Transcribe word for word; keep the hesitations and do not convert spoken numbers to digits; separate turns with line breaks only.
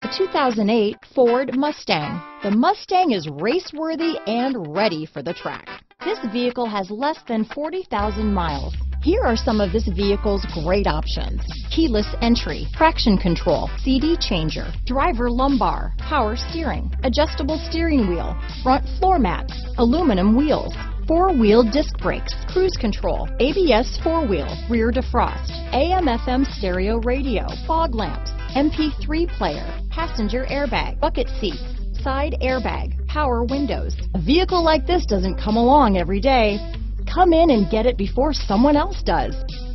The two thousand eight Ford Mustang. The Mustang is race-worthy and ready for the track. This vehicle has less than forty thousand miles. Here are some of this vehicle's great options: keyless entry, traction control, C D changer, driver lumbar, power steering, adjustable steering wheel, front floor mats, aluminum wheels, four-wheel disc brakes, cruise control, A B S four-wheel, rear defrost, A M F M stereo radio, fog lamps, M P three player, passenger airbag, bucket seats, side airbag, power windows. A vehicle like this doesn't come along every day. Come in and get it before someone else does.